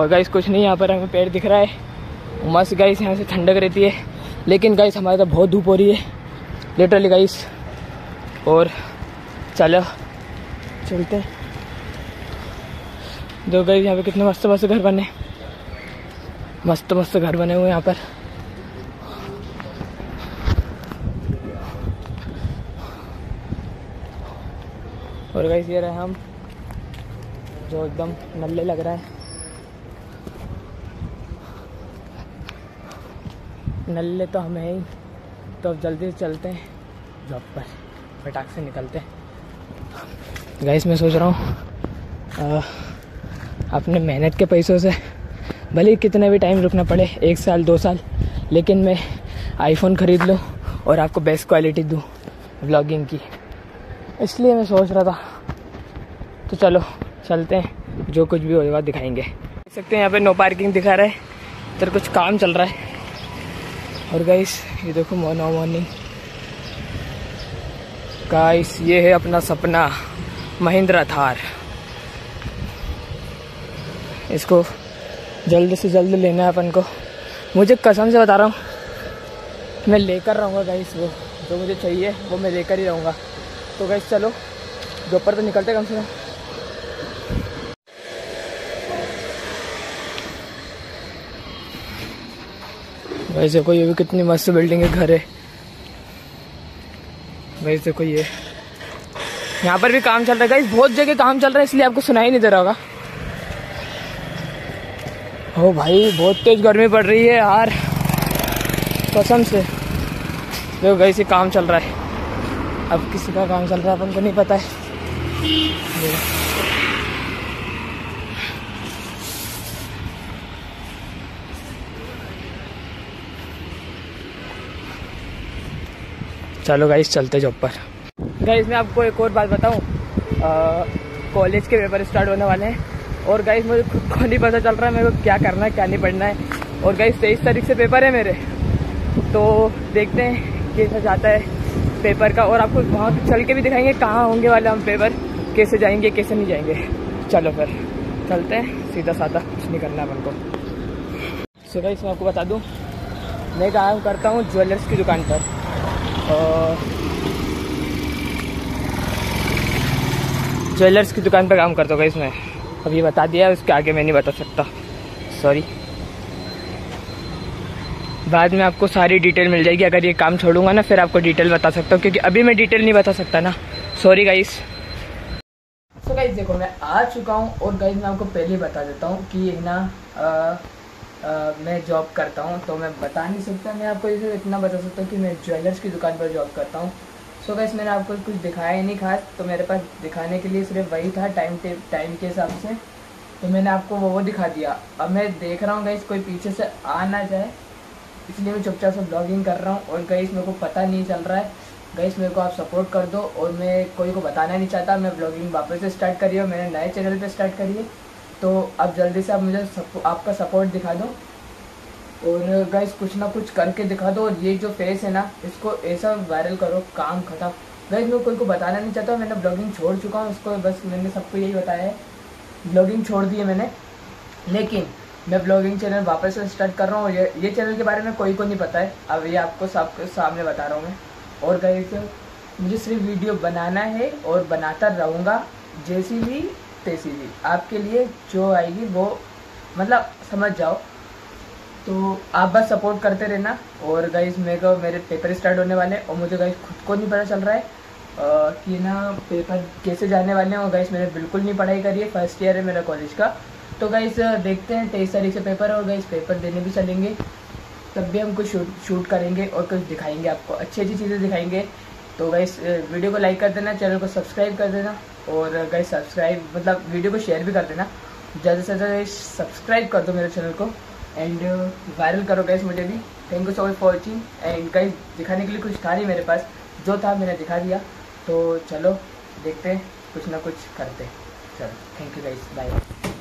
और गाइस कुछ नहीं, यहाँ पर हमें पेड़ दिख रहा है मस्त गाइस, यहाँ से ठंडक रहती है। लेकिन गाइस हमारे तो बहुत धूप हो रही है लिटरली गाइस। और चलो चलते हैं। दो गाइस यहाँ पे कितने मस्त मस्त घर बने, मस्त मस्त घर बने हुए यहाँ पर। और गाइस ये रहे हम, जो एकदम नल्ले लग रहा है। नल्ले तो हमें ही, तो अब जल्दी से चलते हैं जॉब पर, फटाक से निकलते हैं। गाइस मैं सोच रहा हूँ अपने मेहनत के पैसों से भले ही कितने भी टाइम रुकना पड़े, 1 साल 2 साल, लेकिन मैं आईफोन ख़रीद लूँ और आपको बेस्ट क्वालिटी दूँ व्लॉगिंग की। इसलिए मैं सोच रहा था, तो चलो चलते हैं, जो कुछ भी होगा दिखाएंगे। देख सकते हैं यहाँ पे नो पार्किंग दिखा रहा है, इधर कुछ काम चल रहा है। और गाइस ये देखो मॉर्निंग गाइस, ये है अपना सपना महिंद्रा थार। इसको जल्द से जल्द लेना है अपन को। मुझे कसम से बता रहा हूँ, मैं लेकर रहूँगा गाइस, वो जो मुझे चाहिए वो मैं लेकर ही रहूँगा। तो गाइस चलो दोपहर तो निकलते कम से कम। गाइस देखो ये भी कितनी मस्त बिल्डिंग है, घर है। गाइस देखो ये यहाँ पर भी काम चल रहा है गाइस, बहुत जगह काम चल रहा है, इसलिए आपको सुनाई नहीं दे रहा होगा। ओ भाई बहुत तेज गर्मी पड़ रही है यार, कसम से। देखो गाइस ये काम चल रहा है, अब किसी का काम चल रहा है अपन को नहीं पता है। चलो गाइस चलते जॉब पर। गाइस मैं आपको एक और बात बताऊं, कॉलेज के पेपर स्टार्ट होने वाले हैं और गाइस मुझे खुद को नहीं पता चल रहा है मेरे को क्या करना है क्या नहीं पढ़ना है। और गाइस 23 तारीख से पेपर है मेरे, तो देखते हैं कैसा जाता है पेपर का। और आपको वहाँ चल के भी दिखाएंगे कहाँ होंगे वाले हम पेपर, कैसे जाएंगे कैसे नहीं जाएंगे। चलो फिर चलते हैं, सीधा साधा कुछ नहीं करना है अपन को। सो गाइस मैं आपको बता दूँ, मैं काम करता हूँ ज्वेलर्स की दुकान पर। ज्वेलर्स की दुकान पर काम करता हूँ गाइस मैं, अभी बता दिया, उसके आगे मैं नहीं बता सकता, सॉरी। बाद में आपको सारी डिटेल मिल जाएगी, अगर ये काम छोड़ूंगा ना फिर आपको डिटेल बता सकता हूँ, क्योंकि अभी मैं डिटेल नहीं बता सकता ना, सॉरी गाइस। सो गाइस देखो मैं आ चुका हूँ और गाइस मैं आपको पहले ही बता देता हूँ कि ना मैं जॉब करता हूँ, तो मैं बता नहीं सकता, मैं आपको इतना बता सकता हूँ कि मैं ज्वेलर्स की दुकान पर जॉब करता हूँ। सो गाइस मैंने आपको कुछ दिखाया ही नहीं खास, तो मेरे पास दिखाने के लिए सिर्फ वही था टाइम के हिसाब से, तो मैंने आपको वो दिखा दिया। अब मैं देख रहा हूँ गाइस कोई पीछे से आ ना जाए, इसलिए मैं चुपचाप से ब्लॉगिंग कर रहा हूँ। और गाइस मेरे को पता नहीं चल रहा है, गाइस मेरे को आप सपोर्ट कर दो। और मैं कोई को बताना नहीं चाहता, मैं ब्लॉगिंग वापस से स्टार्ट करी है, मैंने नए चैनल पे स्टार्ट करी है, तो अब जल्दी से आप मुझे आपका सपोर्ट दिखा दो और गाइस कुछ ना कुछ करके दिखा दो। और ये जो फेस है ना, इसको ऐसा वायरल करो, काम खत्म। गाइस मैं कोई को बताना नहीं चाहता, मैंने ब्लॉगिंग छोड़ चुका हूँ, उसको बस मैंने सबको यही बताया है, ब्लॉगिंग छोड़ दी है मैंने, लेकिन मैं ब्लॉगिंग चैनल वापस से स्टार्ट कर रहा हूँ। ये चैनल के बारे में कोई को नहीं पता है, अब ये आपको सबके सामने बता रहा हूँ मैं। और गाइस मुझे सिर्फ वीडियो बनाना है और बनाता रहूँगा, जैसी भी तैसी भी, आपके लिए जो आएगी वो मतलब समझ जाओ। तो आप बस सपोर्ट करते रहना। और गाइस मेरे पेपर स्टार्ट होने वाले हैं और मुझे गाइस खुद को नहीं पता चल रहा है कि ना पेपर कैसे जाने वाले हैं। और गाइस मैंने बिल्कुल नहीं पढ़ाई करी है, फर्स्ट ईयर है मेरा कॉलेज का। तो गाइस देखते हैं, 23 तारीख से पेपर है और गाइस पेपर देने भी चलेंगे, तब भी हम कुछ शूट करेंगे और कुछ दिखाएंगे आपको, अच्छी अच्छी चीज़ें दिखाएंगे। तो गाइस वीडियो को लाइक कर देना, चैनल को सब्सक्राइब कर देना और गाइस सब्सक्राइब मतलब वीडियो को शेयर भी कर देना, ज़्यादा से ज़्यादा सब्सक्राइब कर दो मेरे चैनल को एंड वायरल करो गाइस मुझे भी। Thank you so much for watching. And guys दिखाने के लिए कुछ था नहीं मेरे पास, जो था मैंने दिखा दिया। तो चलो देखते हैं, कुछ ना कुछ करते हैं। चलो थैंक यू गाइस, बाय।